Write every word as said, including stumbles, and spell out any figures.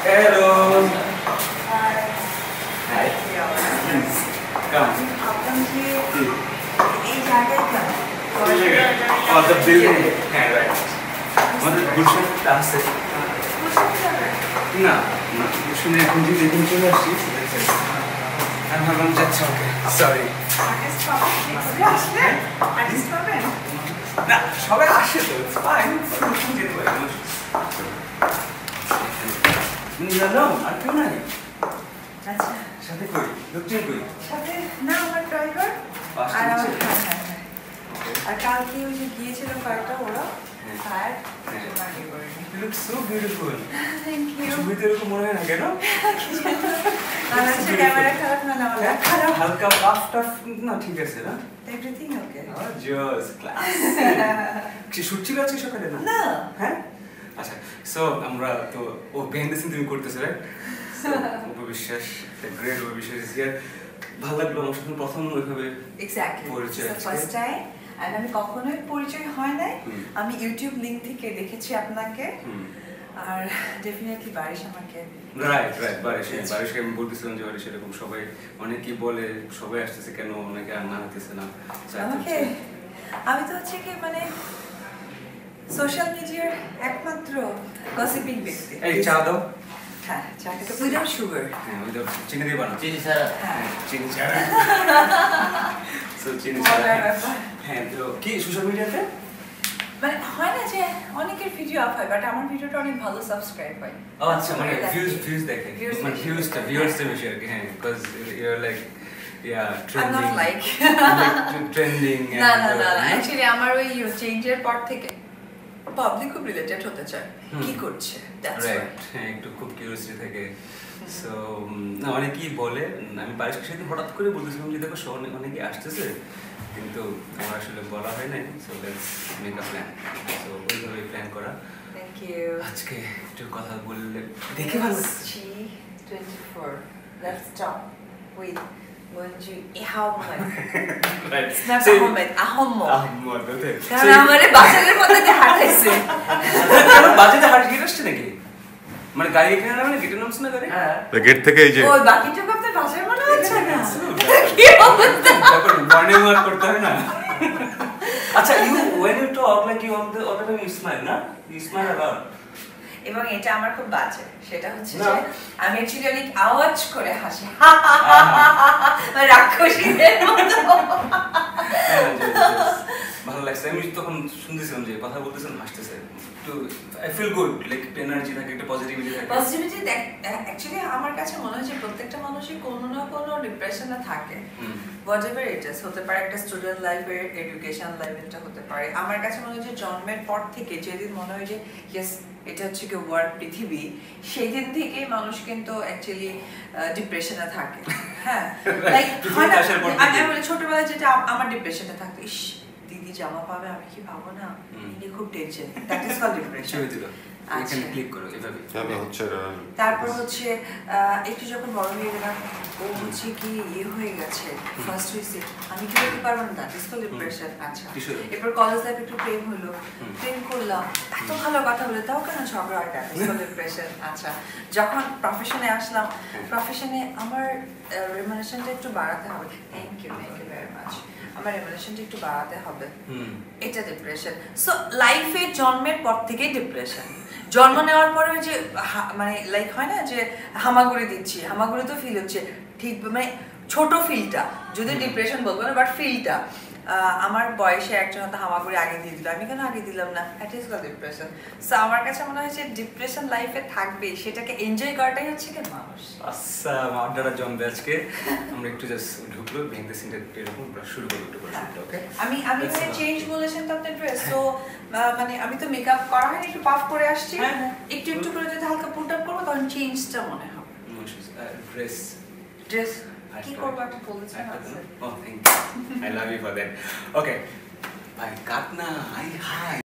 Hello. Hi. Hi. Please come. Welcome to See. এই জায়গাটা। Oh, the building. Yeah, right. আমাদের গুলশানটা আছে। না, না, গুলশানে এখন যদি দেখুন চলে আসছি। আমি ভাবলাম যাচ্ছি ওকে। Sorry. আর্টিস্ট পাবেন? আসলে আর্টিস্ট পাবেন? না, সবাই আসে তো। It's fine. যেতে পারি। জানো আর কেউ নাই আচ্ছা সাথে কই লোকজন কই সাথে না আমার ড্রাইভার আর আমার হ্যাঁ হ্যাঁ হ্যাঁ আর কালকে ওই যে গিয়েছিল কয়েকটা ওরা আর You look so beautiful. Thank you. ছবিতে এরকম মনে হয় না কেন? আমার হচ্ছে ক্যামেরা খারাপ না না আমার খারাপ হালকা পাফ টাফ না ঠিক আছে না? Everything okay. Oh, just class. কি শুট ছিল আজকে সকালে না? না হ্যাঁ? আচ্ছা সো আমরা তো ও behind the scene তুমি করতেছ রাইট? উপবিশ্বাস the great উপবিশ্বাস is here. ভালো লাগলো আমার সাথে প্রথম ওইভাবে এক্স্যাক্টলি পরিচয় ফার্স্ট টাইম আর আমি কখনোই পরিচয় হয় নাই আমি ইউটিউব লিংক থেকে দেখেছি আপনাকে আর ডেফিনেটলি বারিশ আমাকে রাইট রাইট বারিশ বারিশকে আমি বলতেছিলাম যে বারিশ এরকম সবাই অনেকেই বলে সবাই আসতেছে কেন অনেকে আর না হতেছে না আমাকে আমি তো হচ্ছে কি মানে সোশ্যাল মিডিয়ার একমাত্র গসিপিং ব্যক্তি এই চা দাও হ্যাঁ চাটা তো উইদাউট সুগার হ্যাঁ উইদাউট চিনি দিয়ে বানাও চিনি ছাড়া হ্যাঁ চিনি ছাড়া সো চিনি ছাড়া হ্যাঁ তো কি সোশ্যাল মিডিয়াতে মানে হয় না যে অনেকের ভিডিও আপ হয় বাট আমার ভিডিওটা অনেক ভালো সাবস্ক্রাইব হয় ও আচ্ছা মানে ভিউজ ভিউজ দেখে মানে ভিউজ টা ভিউয়ার্স টা বেশি আর কি হ্যাঁ because you are like yeah trending I'm not like trending না না না অ্যাকচুয়ালি আমার ওই চেঞ্জের পর থেকে পাবলিক খুব রিলেটেড হতে চায় কি করছে দ্যাটস রাইট হ্যাঁ একটু খুব কিউরিয়াসিটি থাকে সো না অনেকেই বলে আমি বারিশকে সাথে হঠাৎ করে বলতেছিলাম যে দেখো শোন অনেকে আসতেছে কিন্তু আমার আসলে বলা হয় নাই so let's make a plan so ওইভাবে প্ল্যান করা থ্যাংক ইউ আজকে একটু কথা বললে দেখে ভালো জি twenty-four let's talk with Monju Ahmed right না আহমেদ আহম্মদ আহম্মদ ওকে কারণ আমারে বাজারের মধ্যে দিয়ে হাঁটাইছে কারণ বাজারে হাঁট গিয়ে আসছে নাকি মানে গাড়ি এখানে নামে গেটে নামছ না গাড়ি হ্যাঁ তো গেট থেকে এই যে ওই বাকিটুকু আপনার বাজার মনে হচ্ছে না কি অবস্থা তারপর মর্নিং ওয়াক করতে হয় না আচ্ছা you when you talk like you all the all the time you smile না you smile a lot এবং এটা আমার খুব বাজে সেটা হচ্ছে না। যে আমি অ্যাকচুয়ালি অনেক আওয়াজ করে হাসি রাক্ষসীদের মতো ভালো লাগছে আমি তখন শুনতেছিলাম যে কথা বলতেছেন হাসতেছে তো I feel good like energy থাকে একটা পজিটিভিটি থাকে পজিটিভিটি অ্যাকচুয়ালি আমার কাছে মনে হয় যে প্রত্যেকটা মানুষই কোনো না কোনো ডিপ্রেশনে থাকে হোয়াটএভার ইট ইজ হতে পারে একটা স্টুডেন্ট লাইফের এডুকেশন লাইফেরটা হতে পারে আমার কাছে মনে হয় যে জন্মের পর থেকে যেদিন মনে হয় যে ইয়েস এটা হচ্ছে কি ওয়ার্ল্ড পৃথিবী সেই দিন থেকেই মানুষ কিন্তু অ্যাকচুয়ালি ডিপ্রেশনে থাকে হ্যাঁ লাইক আমি ছোটবেলায় যেটা আমার ডিপ্রেশনে থাকতো ইস দিদি জামা পাবে আমি কি পাবো না এটা খুব tension that is called depression এখানে ক্লিক করো এভাবে তবে হচ্ছে তারপর হচ্ছে একটু যখন বড় হয়ে গেলাম ও হচ্ছে কি ইয়ে হয়ে গেছে ফার্স্ট হয়েছে আমি কি করতে পারবো না দ্যাট ইজ কল্ড ডিপ্রেশন আচ্ছা এরপর কলেজ লাইফে একটু প্রেম হলো প্রেম করলাম এত ভালো কথা বলে তাও কেন ঝগড়া হয় দ্যাট ইজ কল্ড ডিপ্রেশন আচ্ছা যখন প্রফেশনে আসলাম প্রফেশনে আমার রেমুনারেশনটা একটু বাড়াতে হবে thank you thank you very much আমার রেমুনারেশনটা একটু বাড়াতে হবে এটা ডিপ্রেশন সো লাইফে জন্মের পর থেকেই ডিপ্রেশন জন্ম নেওয়ার পরে যে মানে লাইক হয় না যে হামাগুড়ি দিচ্ছি হামাগুড়ি তো ফিল হচ্ছে ঠিক মানে ছোট ফিলটা যদি ডিপ্রেশন বলবো না বাট ফিলটা আমার বয়সে একজন হয়তো হামাগুড়ি আগে দিয়ে দিল আমি কেন আগে দিলাম না that is called depression so আমার কাছে মনে হয় যে ডিপ্রেশন লাইফে থাকবে সেটাকে এনজয় করাটাই হচ্ছে কি মানুষ আচ্ছা আড্ডাটা জমবে আজকে আমরা একটু জাস্ট ঢুকলো বিহাইন্ড দ্য সিনটা এরকম শুরু করবো একটু করে ওকে আমি আমি মানে চেঞ্জ বলেছেন তো আপনার ড্রেস সো মানে আমি তো মেকআপ করা হয়নি একটু পাফ করে আসছি একটু একটু করে যদি হালকা পুট আপ করবো তখন চেঞ্জটা মনে হবে ড্রেস ড্রেস কি করবো একটা বলেছেন ও thank you I love you for that okay ভাই কাট না আই হাই